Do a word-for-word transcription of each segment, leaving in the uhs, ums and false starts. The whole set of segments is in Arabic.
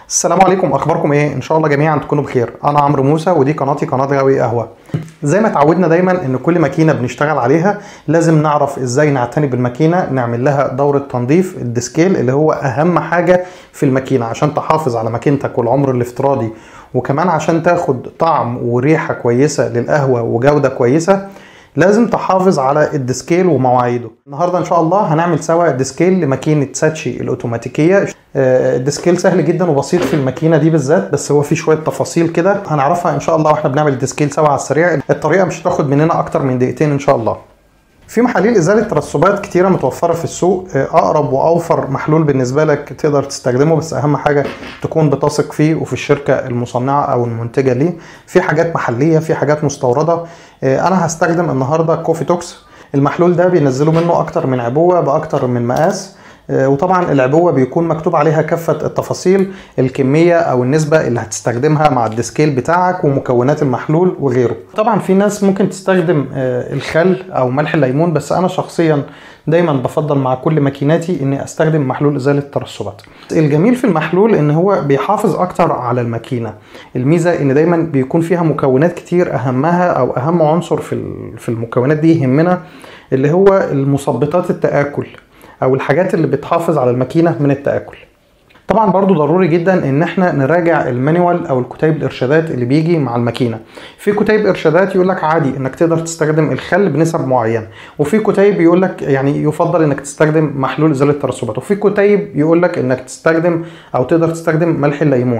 السلام عليكم، اخباركم ايه؟ ان شاء الله جميعا تكونوا بخير. انا عمرو موسى ودي قناتي قناه غاوي قهوه. زي ما اتعودنا دايما ان كل ماكينه بنشتغل عليها لازم نعرف ازاي نعتني بالماكينه، نعمل لها دوره تنظيف الديسكيل اللي هو اهم حاجه في الماكينه عشان تحافظ على ماكينتك والعمر الافتراضي، وكمان عشان تاخد طعم وريحه كويسه للقهوه وجوده كويسه لازم تحافظ على الديسكيل ومواعيده. النهارده ان شاء الله هنعمل سوا ديسكيل لماكينه ساتشي الاوتوماتيكيه. الديسكيل سهل جدا وبسيط في الماكينه دي بالذات، بس هو فيه شويه تفاصيل كده هنعرفها ان شاء الله واحنا بنعمل الديسكيل سوا على السريع. الطريقه مش هتاخد مننا اكتر من دقيقتين ان شاء الله. في محاليل ازاله ترسبات كتيره متوفره في السوق، اقرب واوفر محلول بالنسبه لك تقدر تستخدمه، بس اهم حاجه تكون بتثق فيه وفي الشركه المصنعه او المنتجه ليه. في حاجات محليه، في حاجات مستورده. انا هستخدم النهارده كوفي توكس. المحلول ده بينزلوا منه اكتر من عبوه باكتر من مقاس، وطبعا العبوه بيكون مكتوب عليها كافه التفاصيل، الكميه او النسبه اللي هتستخدمها مع الديسكيل بتاعك ومكونات المحلول وغيره. طبعا في ناس ممكن تستخدم الخل او ملح الليمون، بس انا شخصيا دايما بفضل مع كل ماكيناتي اني استخدم محلول ازاله الترسبات. الجميل في المحلول ان هو بيحافظ اكتر على الماكينه. الميزه ان دايما بيكون فيها مكونات كتير، اهمها او اهم عنصر في في المكونات دي يهمنا اللي هو المثبطات التآكل او الحاجات اللي بتحافظ على الماكينه من التآكل. طبعا برضو ضروري جدا ان احنا نراجع المانيوال او الكتيب الارشادات اللي بيجي مع الماكينه. في كتيب ارشادات يقول لك عادي انك تقدر تستخدم الخل بنسب معينه، وفي كتيب يقول لك يعني يفضل انك تستخدم محلول ازاله الترسبات، وفي كتيب يقول لك انك تستخدم او تقدر تستخدم ملح الليمون.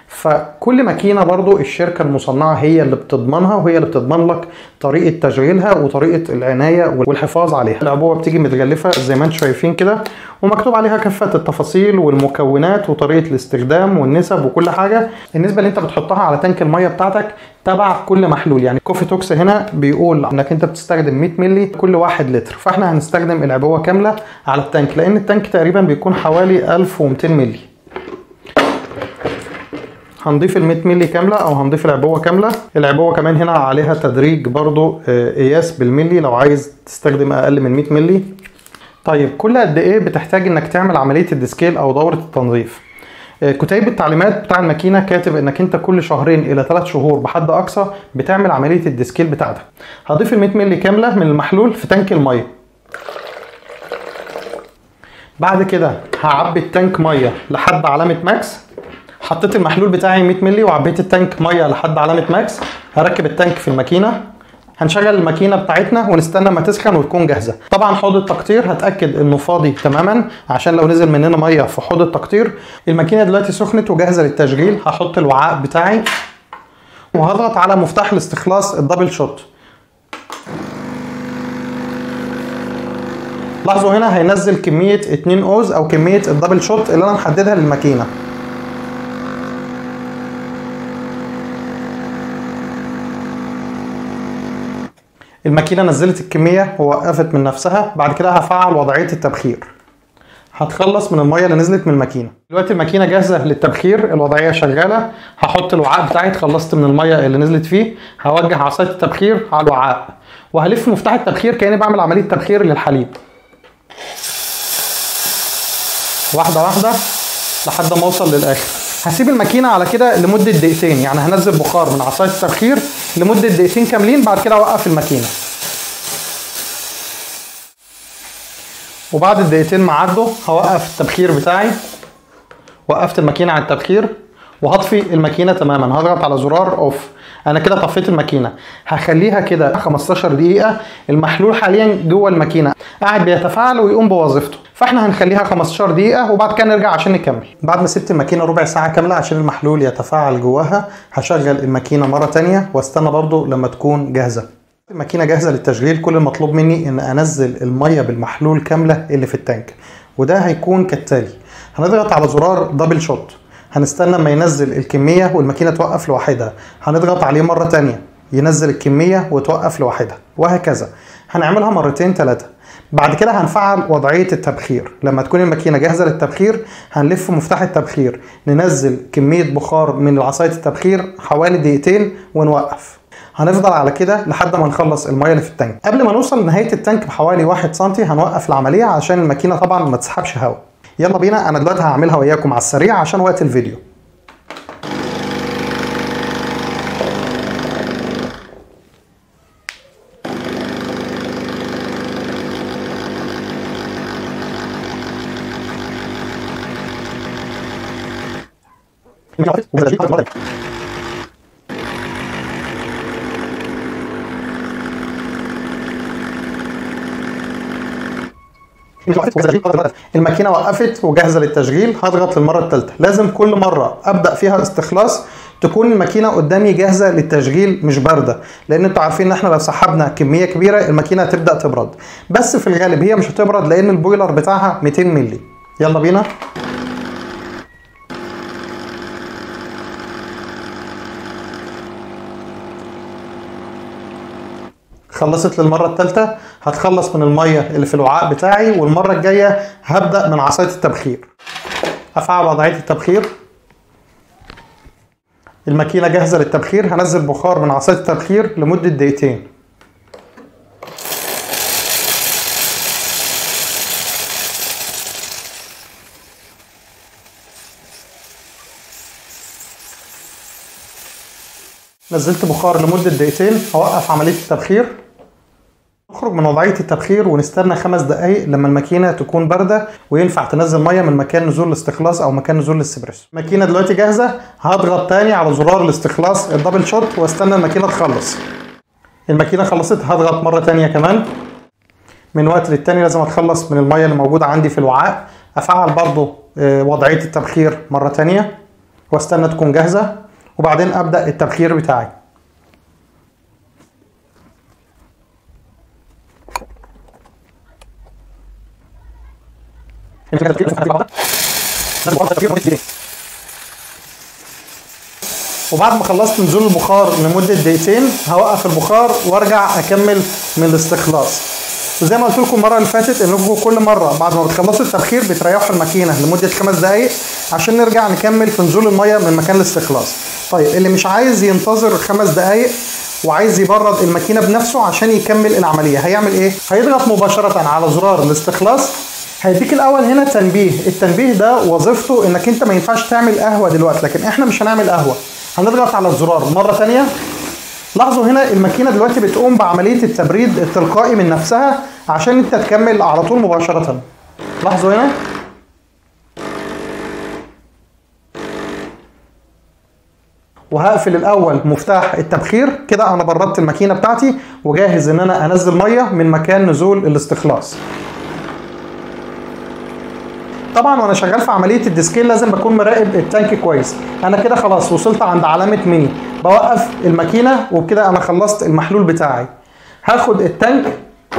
فكل ماكينه برضو الشركه المصنعه هي اللي بتضمنها وهي اللي بتضمن لك طريقه تشغيلها وطريقه العنايه والحفاظ عليها. العبوه بتيجي متغلفه زي ما انتم شايفين كده، ومكتوب عليها كافه التفاصيل والمكونات وطريقه الاستخدام والنسب وكل حاجه. النسبه اللي انت بتحطها على تانك الميه بتاعتك تبع كل محلول. يعني كوفي توكس هنا بيقول انك انت بتستخدم مية مللي كل واحد لتر، فاحنا هنستخدم العبوه كامله على التانك لان التانك تقريبا بيكون حوالي ألف ومئتين مللي. هنضيف ال مية مللي كامله او هنضيف العبوه كامله. العبوه كمان هنا عليها تدريج برضو قياس بالملي لو عايز تستخدم اقل من مية مللي. طيب كل قد ايه بتحتاج انك تعمل عمليه الديسكيل او دوره التنظيف؟ كتيب التعليمات بتاع الماكينه كاتب انك انت كل شهرين الى ثلاث شهور بحد اقصى بتعمل عمليه الديسكيل بتاعتك. هضيف ال مية مللي كامله من المحلول في تانك الميه. بعد كده هعبي التانك ميه لحد علامه ماكس. حطيت المحلول بتاعي مية مللي وعبيت التانك ميه لحد علامه ماكس. هركب التانك في الماكينه، هنشغل الماكينه بتاعتنا ونستنى ما تسخن وتكون جاهزه. طبعا حوض التقطير هتاكد انه فاضي تماما عشان لو نزل مننا ميه في حوض التقطير. الماكينه دلوقتي سخنت وجاهزه للتشغيل. هحط الوعاء بتاعي وهضغط على مفتاح الاستخلاص الدبل شوت. لاحظوا هنا هينزل كميه اتنين اوز او كميه الدبل شوت اللي انا محددها للماكينه. الماكينه نزلت الكميه ووقفت من نفسها. بعد كده هفعل وضعيه التبخير. هتخلص من الميه اللي نزلت من الماكينه. دلوقتي الماكينه جاهزه للتبخير، الوضعيه شغاله. هحط الوعاء بتاعي، اتخلصت من الميه اللي نزلت فيه. هوجه عصايه التبخير على الوعاء وهلف مفتاح التبخير كاني بعمل عمليه تبخير للحليب، واحده واحده لحد ما اوصل للاخر. هسيب الماكينه على كده لمده دقيقتين، يعني هنزل بخار من عصايه التبخير لمده دقيقتين كاملين. بعد كده اوقف الماكينه. وبعد الدقيقتين ما عدوا هوقف التبخير بتاعي. وقفت الماكينه على التبخير وهطفي الماكينه تماما. هضغط على زرار اوف. انا كده طفيت الماكينه. هخليها كده خمستاشر دقيقه. المحلول حاليا جوه الماكينه قاعد بيتفاعل ويقوم بوظيفته، فاحنا هنخليها خمستاشر دقيقه وبعد كده نرجع عشان نكمل. بعد ما سبت الماكينه ربع ساعه كامله عشان المحلول يتفاعل جواها، هشغل الماكينه مره ثانيه واستنى برضو لما تكون جاهزه. الماكينه جاهزه للتشغيل. كل المطلوب مني ان انزل الميه بالمحلول كامله اللي في التانك، وده هيكون كالتالي. هنضغط على زرار دبل شوت، هنستنى ما ينزل الكميه والماكينه توقف لوحدها. هنضغط عليه مره ثانيه ينزل الكميه وتوقف لوحدها، وهكذا. هنعملها مرتين ثلاثه. بعد كده هنفعل وضعيه التبخير. لما تكون الماكينه جاهزه للتبخير هنلف مفتاح التبخير، ننزل كميه بخار من عصايه التبخير حوالي دقيقتين ونوقف. هنفضل على كده لحد ما نخلص الميه اللي في التانك. قبل ما نوصل لنهايه التانك بحوالي واحد سنتي هنوقف العمليه عشان الماكينه طبعا ما تسحبش هواء. يلا بينا. انا دلوقتي هعملها وياكم على السريع عشان وقت الفيديو. الماكينه وقفت وجاهزه للتشغيل. هضغط للمره الثالثه. لازم كل مره ابدا فيها استخلاص تكون الماكينه قدامي جاهزه للتشغيل مش بارده، لان انتوا عارفين ان احنا لو سحبنا كميه كبيره الماكينه هتبدا تبرد، بس في الغالب هي مش هتبرد لان البويلر بتاعها مئتين مللي. يلا بينا. خلصت للمره الثالثه. هتخلص من الميه اللي في الوعاء بتاعي، والمره الجايه هبدا من عصايه التبخير. افعل وضعيه التبخير. الماكينه جاهزه للتبخير. هنزل بخار من عصايه التبخير لمده دقيقتين. نزلت بخار لمده دقيقتين. هوقف عمليه التبخير. نخرج من وضعيه التبخير ونستنى خمس دقائق لما الماكينه تكون بارده وينفع تنزل ميه من مكان نزول الاستخلاص او مكان نزول الاسبريسو. الماكينه دلوقتي جاهزه. هضغط تاني على زرار الاستخلاص الدبل شوت واستنى الماكينه تخلص. الماكينه خلصت. هضغط مره تانيه كمان. من وقت للتاني لازم اتخلص من الميه اللي موجوده عندي في الوعاء. افعل برضو وضعيه التبخير مره تانيه واستنى تكون جاهزه، وبعدين ابدا التبخير بتاعي. وبعد ما خلصت نزول البخار لمده دقيقتين هوقف البخار وارجع اكمل من الاستخلاص. وزي ما قلت لكم المره اللي فاتت انكم كل مره بعد ما بتخلصوا التبخير بتريحوا الماكينه لمده خمس دقائق عشان نرجع نكمل في نزول الميه من مكان الاستخلاص. طيب اللي مش عايز ينتظر خمس دقائق وعايز يبرد الماكينه بنفسه عشان يكمل العمليه هيعمل ايه؟ هيضغط مباشره على زرار الاستخلاص. هيديك الاول هنا تنبيه. التنبيه ده وظيفته انك انت ما ينفعش تعمل قهوه دلوقتي، لكن احنا مش هنعمل قهوه. هنضغط على الزرار مره ثانيه. لاحظوا هنا الماكينه دلوقتي بتقوم بعمليه التبريد التلقائي من نفسها عشان انت تكمل على طول مباشره. لاحظوا هنا. وهقفل الاول مفتاح التبخير. كده انا بردت الماكينه بتاعتي وجاهز ان انا انزل ميه من مكان نزول الاستخلاص. طبعا وانا شغال في عمليه الديسكيل لازم بكون مراقب التانك كويس. انا كده خلاص وصلت عند علامه ميني. بوقف الماكينه وبكده انا خلصت المحلول بتاعي. هاخد التانك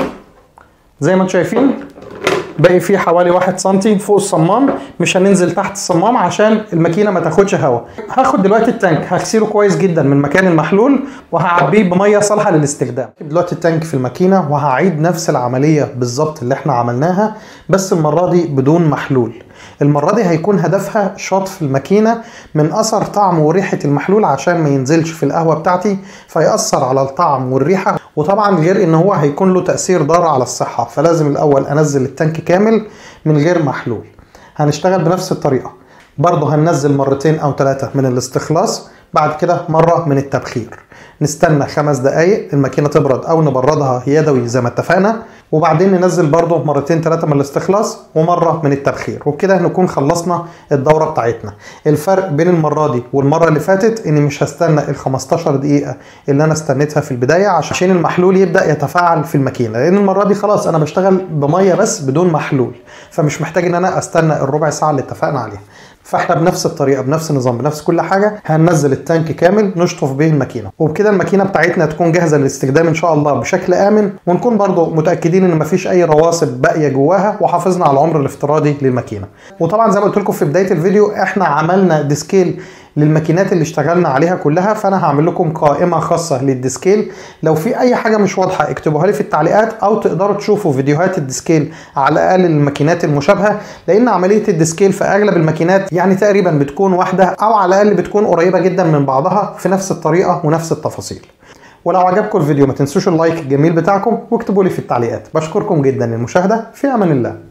زي ما انتم شايفين باقي فيه حوالي واحد سنتي فوق الصمام. مش هننزل تحت الصمام عشان الماكينه ما تاخدش هواء. هاخد دلوقتي التانك هغسله كويس جدا من مكان المحلول وهعبيه بميه صالحه للاستخدام. دلوقتي التانك في الماكينه وهعيد نفس العمليه بالظبط اللي احنا عملناها، بس المره دي بدون محلول. المره دي هيكون هدفها شطف الماكينه من اثر طعم وريحه المحلول عشان ما ينزلش في القهوه بتاعتي فيأثر على الطعم والريحه، وطبعا غير ان هو هيكون له تأثير ضار على الصحه. فلازم الاول انزل التانك كامل من غير محلول. هنشتغل بنفس الطريقه برضه. هننزل مرتين او ثلاثه من الاستخلاص، بعد كده مره من التبخير. نستنى خمس دقايق الماكينه تبرد او نبردها يدوي زي ما اتفقنا، وبعدين ننزل برضه مرتين ثلاثه من الاستخلاص ومره من التبخير، وبكده نكون خلصنا الدوره بتاعتنا. الفرق بين المره دي والمره اللي فاتت اني مش هستنى ال خمستاشر دقيقه اللي انا استنيتها في البدايه عشان المحلول يبدا يتفاعل في الماكينه، لان المره دي خلاص انا بشتغل بميه بس بدون محلول، فمش محتاج ان انا استنى الربع ساعه اللي اتفقنا عليها. فاحنا بنفس الطريقه بنفس النظام بنفس كل حاجه هننزل التانك كامل نشطف به الماكينه، وبكده الماكينه بتاعتنا تكون جاهزه للاستخدام ان شاء الله بشكل امن، ونكون برضو متاكدين ان مفيش اي رواسب باقيه جواها وحافظنا على العمر الافتراضي للماكينه. وطبعا زي ما قلت لكم في بدايه الفيديو احنا عملنا ديسكيل للماكينات اللي اشتغلنا عليها كلها، فانا هعمل لكم قائمه خاصه للديسكيل. لو في اي حاجه مش واضحه اكتبوها لي في التعليقات، او تقدروا تشوفوا فيديوهات الديسكيل على الاقل للماكينات المشابهه، لان عمليه الديسكيل في اغلب الماكينات يعني تقريبا بتكون واحده او على الاقل بتكون قريبه جدا من بعضها في نفس الطريقه ونفس التفاصيل. ولو عجبكم الفيديو ما تنسوش اللايك الجميل بتاعكم واكتبوا لي في التعليقات. بشكركم جدا للمشاهده. في امان الله.